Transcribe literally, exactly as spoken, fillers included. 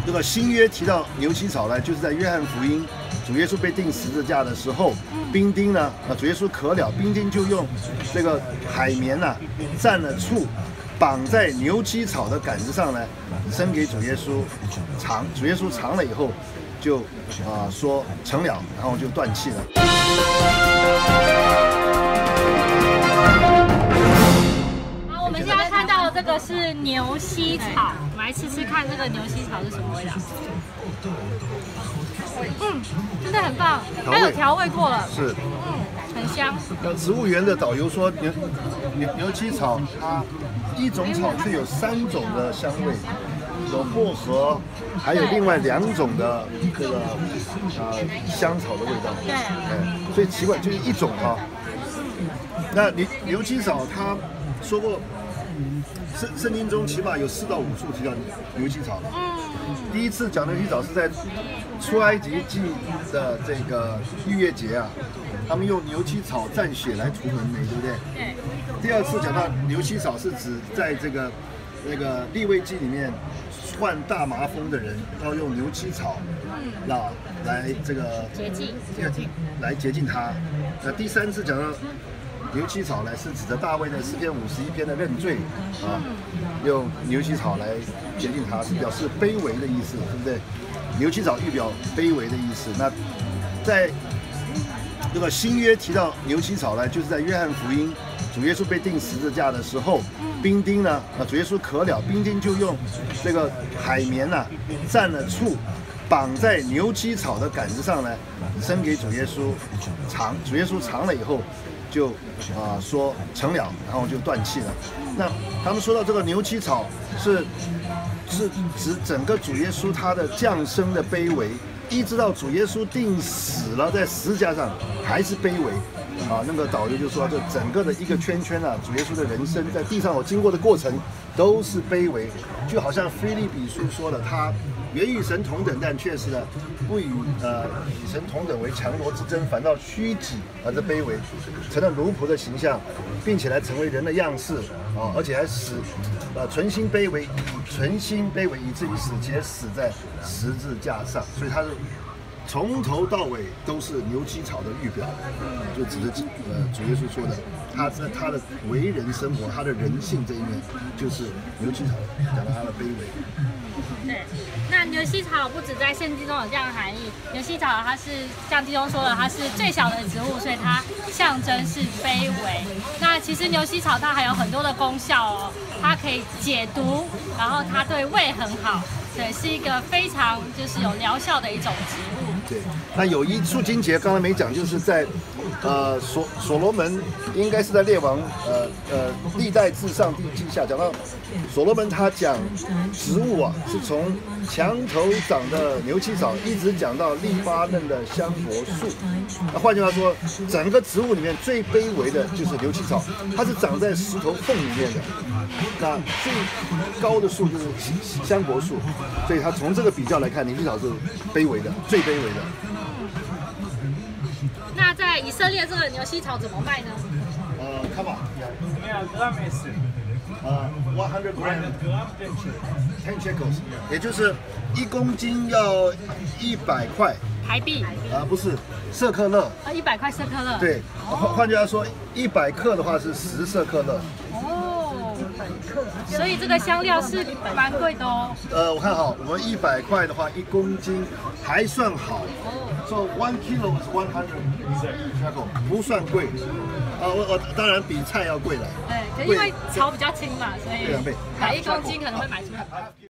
这个新约提到牛膝草呢，就是在约翰福音，主耶稣被钉十字架的时候，兵丁呢，啊，主耶稣渴了，兵丁就用这个海绵呐、啊，蘸了醋，绑在牛膝草的杆子上呢，伸给主耶稣尝。主耶稣尝了以后，就啊、呃、说成了，然后就断气了。 好，我们现在看到这个是牛膝草，我们来吃吃看这个牛膝草是什么味道。嗯，真的很棒，它有调味过了， 是， 嗯，很香。 那植物园的导游说，牛牛牛膝草它一种草却有三种的香味，有薄荷，还有另外两种的这个呃香草的味道。 对， 对，所以奇怪就是一种哈、啊。那牛牛膝草他说过，圣圣经中起码有四到五处提到牛膝草。嗯，第一次讲牛膝草是在出埃及记的这个逾越节啊，他们用牛膝草蘸血来涂门楣，对不对？ 对。 第二次讲到牛膝草是指在这个那个利未记里面患大麻风的人要用牛膝草，那来这个洁净， 洁净来洁净它。那第三次讲到牛膝草呢，是指着大卫的诗篇五十一篇的认罪啊，用牛膝草来洁净它，是表示卑微的意思，对不对？牛膝草预表卑微的意思。那在这个新约提到牛膝草呢，就是在约翰福音，主耶稣被钉十字架的时候，兵丁呢，啊，主耶稣渴了，兵丁就用这个海绵呐、啊，蘸了醋，绑在牛膝草的杆子上呢，伸给主耶稣尝。主耶稣尝了以后，就啊、呃、说成了，然后就断气了。那他们说到这个牛膝草是。是指整个主耶稣他的降生的卑微，一直到主耶稣定死了在十字架上还是卑微啊。那个导游就说，这整个的一个圈圈啊，主耶稣的人生在地上所经过的过程都是卑微，就好像腓立比书说的，他原与神同等，但却是呢不与呃以神同等为强夺之争，反倒虚己而这卑微，成了奴仆的形象，并且来成为人的样式啊，而且还使呃存心卑微，以存心卑微以至于死，且死在十字架上。所以他是从头到尾都是牛膝草的预表，就指着呃主耶稣说的，他在他的为人生活，他的人性这一面，就是牛膝草讲到他的卑微。 对，那牛膝草不止在圣经中有这样的含义，牛膝草它是像弟兄说的，它是最小的植物，所以它象征是卑微。那其实牛膝草它还有很多的功效哦，它可以解毒，然后它对胃很好，对，是一个非常就是有疗效的一种植物。 对，那有一处经节刚才没讲，就是在呃所所罗门应该是在列王呃呃历代志上第记下讲到所罗门他讲植物啊，是从墙头长的牛膝草一直讲到利巴嫩的香柏树。那换句话说，整个植物里面最卑微的就是牛膝草，它是长在石头缝里面的。那最高的树就是香柏树，所以它从这个比较来看，牛膝草是卑微的，最卑微的。 那在以色列这个牛膝草怎么卖呢？ 呃 ，come on， 呃 ，one hundred gram ten shekels， 也就是一公斤要一百块台币啊、呃，不是舍克勒啊，一百块舍克勒。 对，换换句话说，一百克的话是十舍克勒。 哦，所以这个香料是蛮贵的哦。 呃，我看好，我们一百块的话，一公斤还算好。So one kilo is one hundred shekel， 不算贵。啊、呃，我我当然比菜要贵了。 对，因为草比较轻嘛，所以两倍， 买一公斤可能会买出来。